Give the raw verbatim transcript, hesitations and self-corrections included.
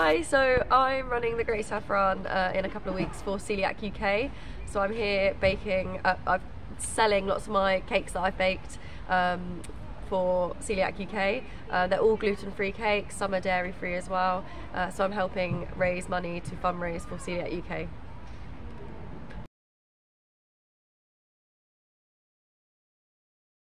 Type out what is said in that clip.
Hi, so I'm running the Great Saffron uh, in a couple of weeks for Celiac U K. So I'm here baking, uh, I'm selling lots of my cakes that I've baked um, for Celiac U K. Uh, they're all gluten-free cakes, some are dairy-free as well. Uh, so I'm helping raise money to fundraise for Celiac U K.